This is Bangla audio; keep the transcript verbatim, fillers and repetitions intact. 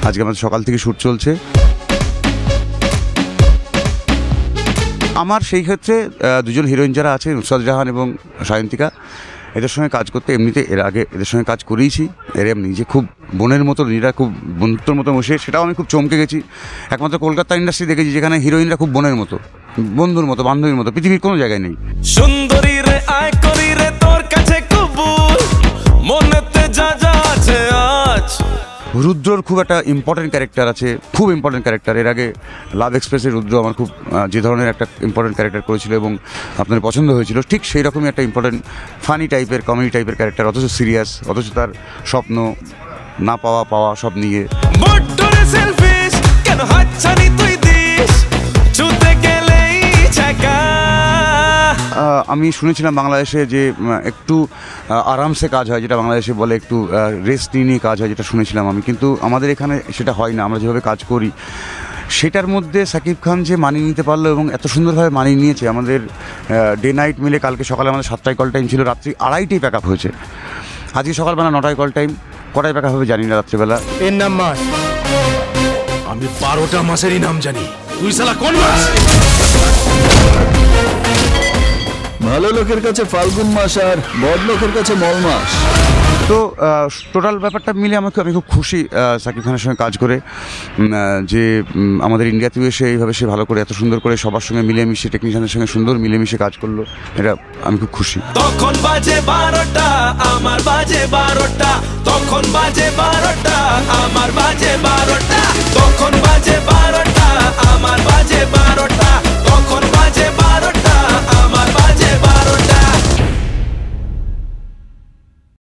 আজকে আমাদের সকাল থেকে শ্যুট চলছে। আমার সেই ক্ষেত্রে দুজন হিরোইন যারা আছে নুসরাত জাহান এবং সায়ন্তিকা, এদের সঙ্গে কাজ করতে এমনিতে এর আগে এদের সঙ্গে কাজ করেইছি। এর এমনি যে খুব বোনের মতো, নিজেরা খুব বন্ধুত্বর মতো বসে, সেটাও আমি খুব চমকে গেছি। একমাত্র কলকাতা ইন্ডাস্ট্রি দেখেছি যেখানে হিরোইনরা খুব বোনের মতো, বন্ধুর মতো, বান্ধবীর মতো, পৃথিবীর কোনো জায়গায় নেই। সুন্দরী রে আয় করি রে তোর কাছে কবুল, মনেতে যা যা আছে আজ। রুদ্রর খুব একটা ইম্পর্টেন্ট ক্যারেক্টার আছে, খুব ইম্পর্টেন্ট ক্যারেক্টার। এর আগে লাভ এক্সপ্রেসের রুদ্র আমার খুব যে ধরনের একটা ইম্পর্টেন্ট ক্যারেক্টার করেছিল এবং আপনার পছন্দ হয়েছিল, ঠিক সেই রকমই একটা ইম্পর্টেন্ট ফানি টাইপের, কমেডি টাইপের ক্যারেক্টার, অথচ সিরিয়াস, অথচ তার স্বপ্ন না পাওয়া পাওয়া সব নিয়ে। কেন হাতছানি তুই দিস, ছুতে গেলেই ছাকা। আমি শুনেছিলাম বাংলাদেশে যে একটু আরামসে কাজ হয়, যেটা বাংলাদেশে বলে একটু রেস্ট নিয়ে কাজ হয়, যেটা শুনেছিলাম আমি, কিন্তু আমাদের এখানে সেটা হয় না। আমরা যেভাবে কাজ করি সেটার মধ্যে সাকিব খান যে মানিয়ে নিতে পারলো এবং এত সুন্দরভাবে মানিয়ে নিয়েছে। আমাদের ডে নাইট মিলে কালকে সকালে আমাদের সাতটায় কল টাইম ছিল, রাত্রি আড়াইটাই প্যাক আপ হয়েছে। আজকে সকালবেলা নটায় কল টাইম, কটায় প্যাক আপ হবে জানি না রাত্রিবেলা। এর নাম মাস, আমি বারোটা মাসেরই নাম জানি, তুই শালা কোন মাস? ভালো লোকের কাছে ফাল্গুন মাস আর বদ লোকের কাছে মল মাস। তো টোটাল ব্যাপারটা মিলে আমাকে আমি খুব খুশি সাকিব খানের সঙ্গে কাজ করে, যে আমাদের ইন্ডিয়াতেও এসে এইভাবে সে ভালো করে এত সুন্দর করে সবার সঙ্গে মিলেমিশে, টেকনিশিয়ানের সঙ্গে সুন্দর মিলেমিশে কাজ করলো, এটা আমি খুব খুশি। তখন বাজে বারোটা আমার বাজে বারোটা, তখন বাজে বারোটা আমার বাজে বারোটা, তখন বাজে বারোটা আমার বাজে বারোটা, তখন বাজে বারোটা।